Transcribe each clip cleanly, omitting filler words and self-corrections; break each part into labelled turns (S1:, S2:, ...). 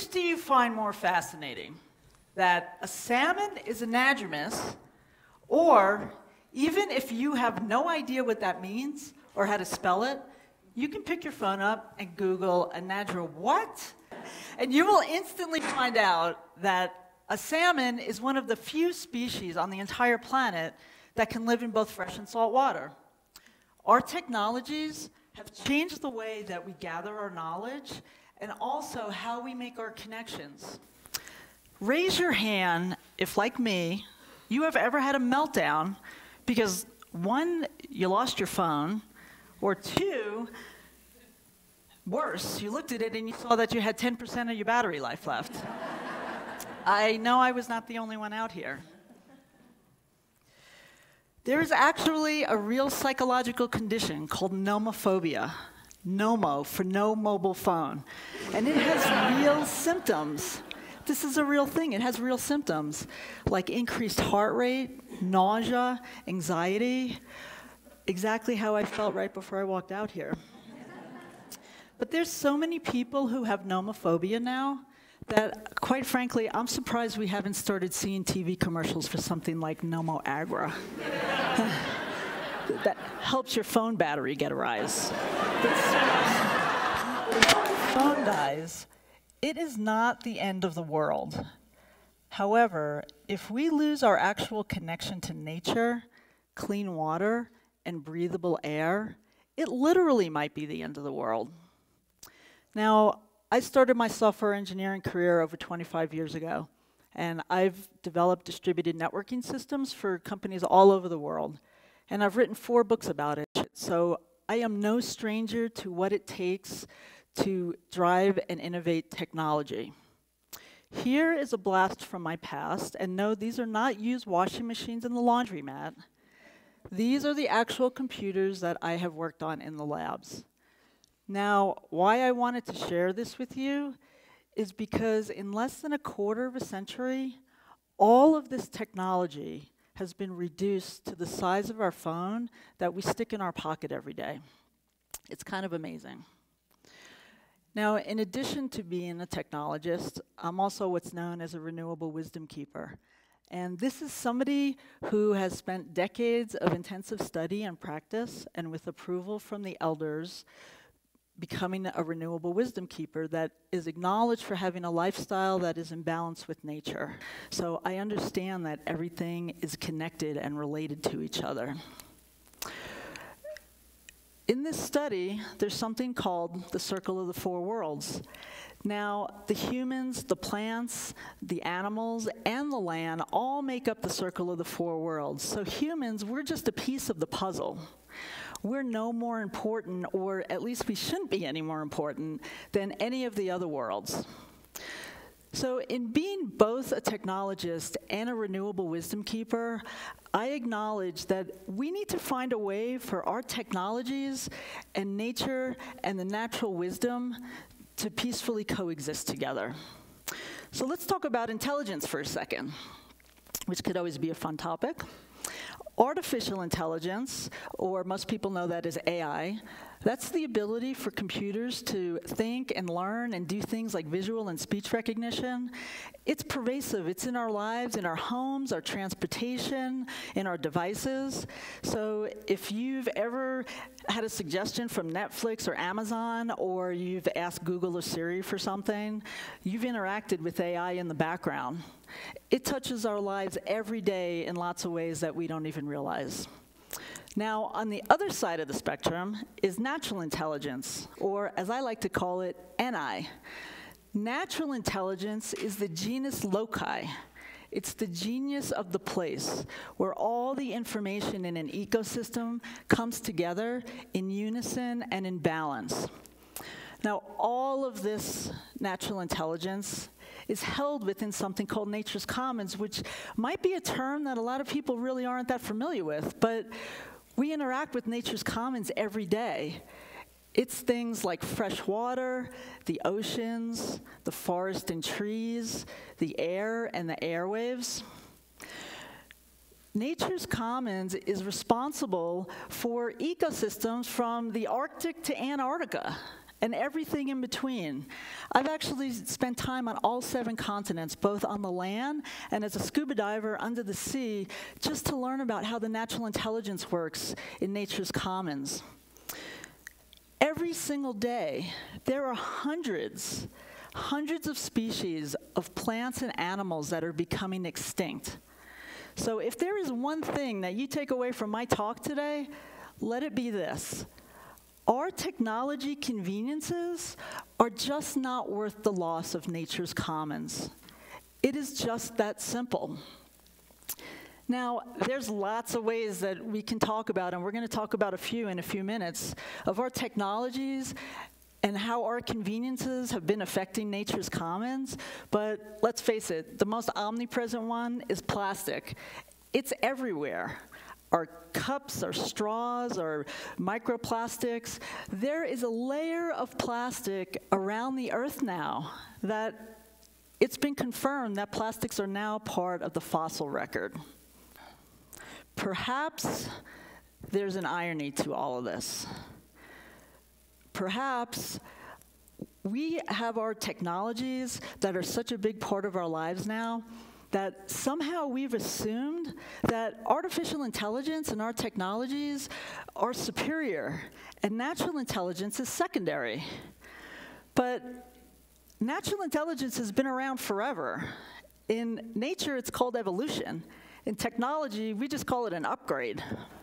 S1: Which do you find more fascinating? That a salmon is anadromous, or even if you have no idea what that means or how to spell it, you can pick your phone up and Google anadromous what? And you will instantly find out that a salmon is one of the few species on the entire planet that can live in both fresh and salt water. Our technologies have changed the way that we gather our knowledge and also how we make our connections. Raise your hand if, like me, you have ever had a meltdown because, one, you lost your phone, or two, worse, you looked at it and you saw that you had 10% of your battery life left. I know I was not the only one out here. There is actually a real psychological condition called nomophobia. Nomo, for no mobile phone. And it has real symptoms. This is a real thing. It has real symptoms like increased heart rate, nausea, anxiety, exactly how I felt right before I walked out here. But there's so many people who have nomophobia now that, quite frankly, I'm surprised we haven't started seeing TV commercials for something like Nomo Agra. That helps your phone battery get a rise. When your phone dies, it is not the end of the world. However, if we lose our actual connection to nature, clean water, and breathable air, it literally might be the end of the world. Now, I started my software engineering career over 25 years ago, and I've developed distributed networking systems for companies all over the world. And I've written 4 books about it, so I am no stranger to what it takes to drive and innovate technology. Here is a blast from my past, and no, these are not used washing machines in the laundromat. These are the actual computers that I have worked on in the labs. Now, why I wanted to share this with you is because in less than a quarter of a century, all of this technology has been reduced to the size of our phone that we stick in our pocket every day. It's kind of amazing. Now, in addition to being a technologist, I'm also what's known as a renewable wisdom keeper. And this is somebody who has spent decades of intensive study and practice, and with approval from the elders, becoming a renewable wisdom keeper that is acknowledged for having a lifestyle that is in balance with nature. So I understand that everything is connected and related to each other. In this study, there's something called the circle of the 4 worlds. Now, the humans, the plants, the animals, and the land all make up the circle of the 4 worlds. So humans, we're just a piece of the puzzle. We're no more important, or at least we shouldn't be any more important, than any of the other worlds. So in being both a technologist and a renewable wisdom keeper, I acknowledge that we need to find a way for our technologies and nature and the natural wisdom to peacefully coexist together. So let's talk about intelligence for a second, which could always be a fun topic. Artificial intelligence, or most people know that as AI, that's the ability for computers to think and learn and do things like visual and speech recognition. It's pervasive. It's in our lives, in our homes, our transportation, in our devices. So if you've ever had a suggestion from Netflix or Amazon, or you've asked Google or Siri for something, you've interacted with AI in the background. It touches our lives every day in lots of ways that we don't even realize. Now, on the other side of the spectrum is natural intelligence, or as I like to call it, NI. Natural intelligence is the genus loci. It's the genius of the place where all the information in an ecosystem comes together in unison and in balance. Now, all of this natural intelligence is held within something called nature's commons, which might be a term that a lot of people really aren't that familiar with, but we interact with nature's commons every day. It's things like fresh water, the oceans, the forest and trees, the air and the airwaves. Nature's commons is responsible for ecosystems from the Arctic to Antarctica. and everything in between. I've actually spent time on all 7 continents, both on the land and as a scuba diver under the sea, just to learn about how the natural intelligence works in nature's commons. Every single day, there are hundreds of species of plants and animals that are becoming extinct. So if there is one thing that you take away from my talk today, let it be this. Our technology conveniences are just not worth the loss of nature's commons. It is just that simple. Now, there's lots of ways that we can talk about, and we're going to talk about a few in a few minutes, of our technologies and how our conveniences have been affecting nature's commons. But let's face it, the most omnipresent one is plastic. It's everywhere. Our cups, our straws, our microplastics. There is a layer of plastic around the earth now that it's been confirmed that plastics are now part of the fossil record. Perhaps there's an irony to all of this. Perhaps we have our technologies that are such a big part of our lives now that somehow we've assumed that artificial intelligence and our technologies are superior and natural intelligence is secondary. But natural intelligence has been around forever. In nature, it's called evolution. In technology, we just call it an upgrade.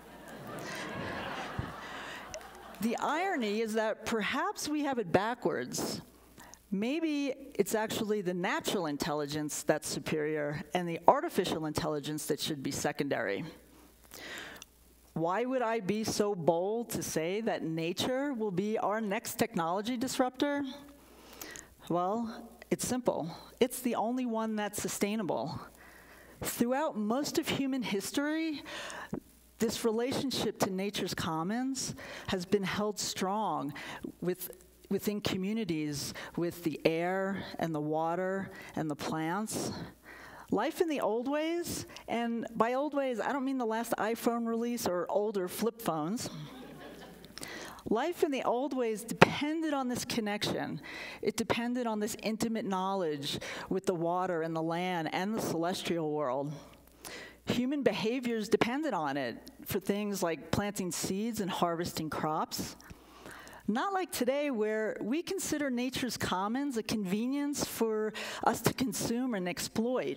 S1: The irony is that perhaps we have it backwards. Maybe it's actually the natural intelligence that's superior and the artificial intelligence that should be secondary. Why would I be so bold to say that nature will be our next technology disruptor? Well, it's simple. It's the only one that's sustainable. Throughout most of human history, this relationship to nature's commons has been held strong within communities with the air and the water and the plants. Life in the old ways, and by old ways, I don't mean the last iPhone release or older flip phones. Life in the old ways depended on this connection. It depended on this intimate knowledge with the water and the land and the celestial world. Human behaviors depended on it for things like planting seeds and harvesting crops. Not like today, where we consider nature's commons a convenience for us to consume and exploit.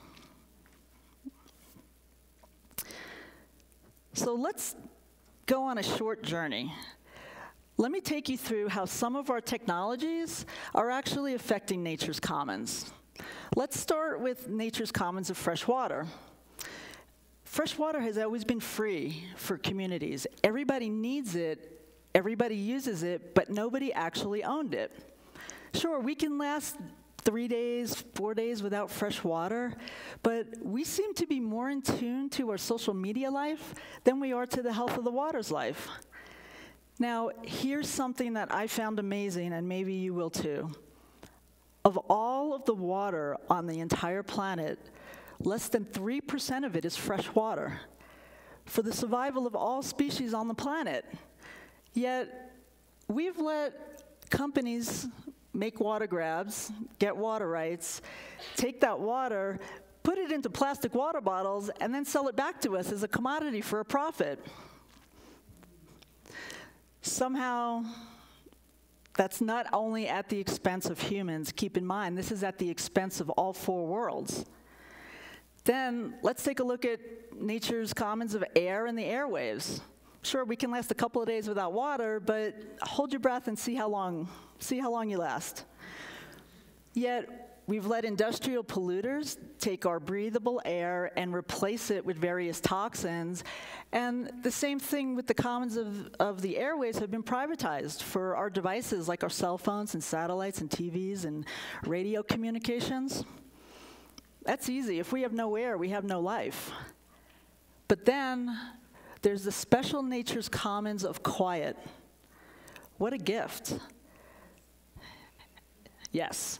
S1: So let's go on a short journey. Let me take you through how some of our technologies are actually affecting nature's commons. Let's start with nature's commons of fresh water. Fresh water has always been free for communities. Everybody needs it. Everybody uses it, but nobody actually owned it. Sure, we can last 3 days, 4 days without fresh water, but we seem to be more in tune to our social media life than we are to the health of the water's life. Now, here's something that I found amazing, and maybe you will too. Of all of the water on the entire planet, less than 3% of it is fresh water for the survival of all species on the planet. Yet, we've let companies make water grabs, get water rights, take that water, put it into plastic water bottles, and then sell it back to us as a commodity for a profit. Somehow, that's not only at the expense of humans. Keep in mind, this is at the expense of all 4 worlds. Then, let's take a look at nature's commons of air and the airwaves. Sure, we can last a couple of days without water, but hold your breath and see how long you last. Yet, we've let industrial polluters take our breathable air and replace it with various toxins. And the same thing with the commons of the airways have been privatized for our devices like our cell phones and satellites and TVs and radio communications. That's easy. If we have no air, we have no life. But then, there's the special nature's commons of quiet. What a gift. Yes.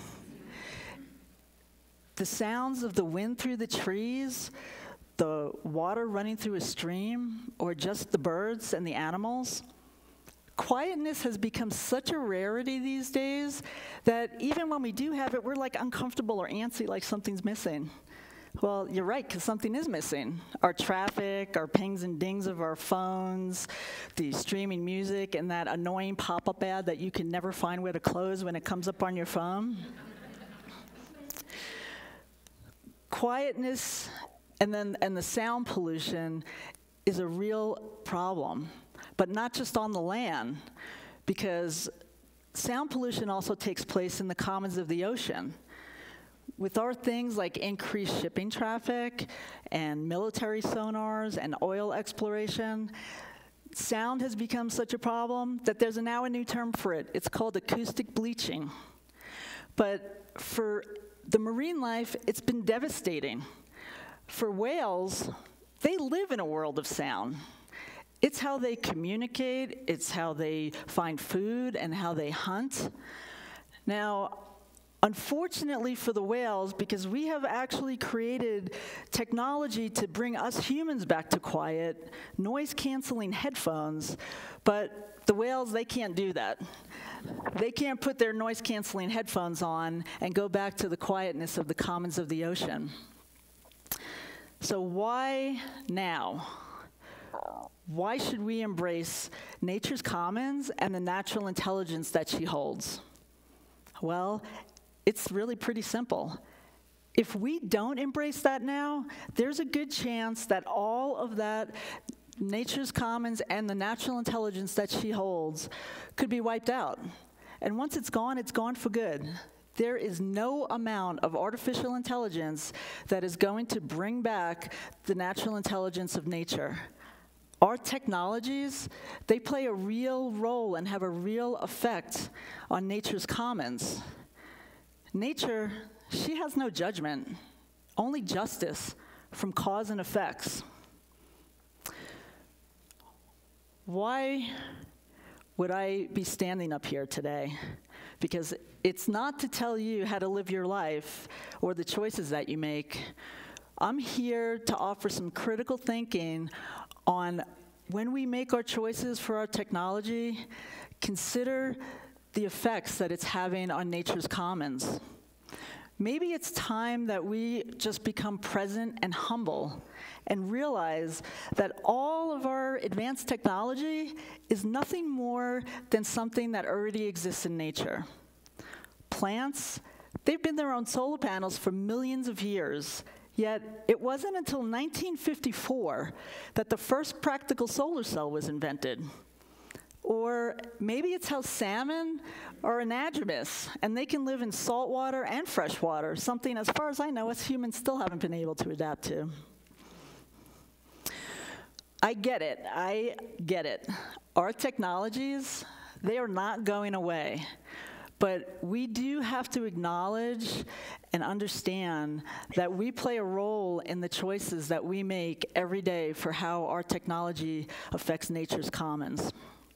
S1: The sounds of the wind through the trees, the water running through a stream, or just the birds and the animals. quietness has become such a rarity these days that even when we do have it, we're like uncomfortable or antsy, like something's missing. Well, you're right, because something is missing. Our traffic, our pings and dings of our phones, the streaming music, and that annoying pop-up ad that you can never find where to close when it comes up on your phone. Quietness and the sound pollution is a real problem, but not just on the land, because sound pollution also takes place in the commons of the ocean. With our things like increased shipping traffic and military sonars and oil exploration, sound has become such a problem that there's now a new term for it. It's called acoustic bleaching. But for the marine life, it's been devastating. For whales, they live in a world of sound. It's how they communicate, it's how they find food, and how they hunt. Now, unfortunately for the whales, because we have actually created technology to bring us humans back to quiet, noise-canceling headphones, but the whales, they can't do that. They can't put their noise-canceling headphones on and go back to the quietness of the commons of the ocean. So why now? Why should we embrace nature's commons and the natural intelligence that she holds? Well, it's really pretty simple. If we don't embrace that now, there's a good chance that all of that nature's commons and the natural intelligence that she holds could be wiped out. And once it's gone for good. There is no amount of artificial intelligence that is going to bring back the natural intelligence of nature. Our technologies, they play a real role and have a real effect on nature's commons. Nature, she has no judgment, only justice from cause and effects. Why would I be standing up here today? Because it's not to tell you how to live your life or the choices that you make. I'm here to offer some critical thinking on when we make our choices for our technology, consider the effects that it's having on nature's commons. Maybe it's time that we just become present and humble and realize that all of our advanced technology is nothing more than something that already exists in nature. Plants, they've been their own solar panels for millions of years, yet it wasn't until 1954 that the first practical solar cell was invented. Or maybe it's how salmon are anadromous, and they can live in salt water and fresh water, something, as far as I know, us humans still haven't been able to adapt to. I get it. Our technologies, they are not going away. But we do have to acknowledge and understand that we play a role in the choices that we make every day for how our technology affects nature's commons.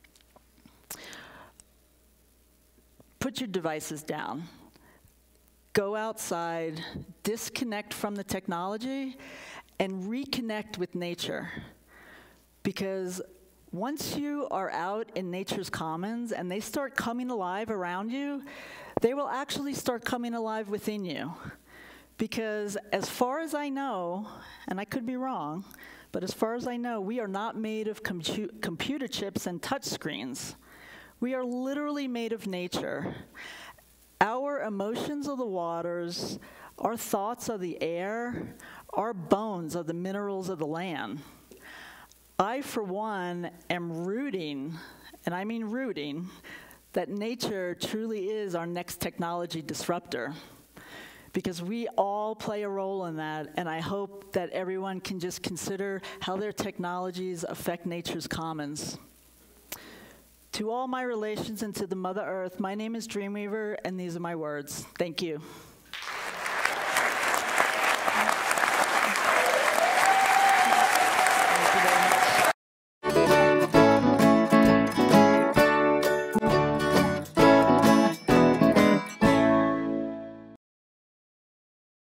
S1: Put your devices down. Go outside, disconnect from the technology, and reconnect with nature. Because once you are out in nature's commons and they start coming alive around you, they will actually start coming alive within you. Because as far as I know, and I could be wrong, but as far as I know, we are not made of computer chips and touch screens. We are literally made of nature. Our emotions are the waters, our thoughts are the air, our bones are the minerals of the land. I, for one, am rooting, and I mean rooting, that nature truly is our next technology disruptor. Because we all play a role in that, and I hope that everyone can just consider how their technologies affect nature's commons. To all my relations and to the Mother Earth, my name is Dreamweaver, and these are my words. Thank you.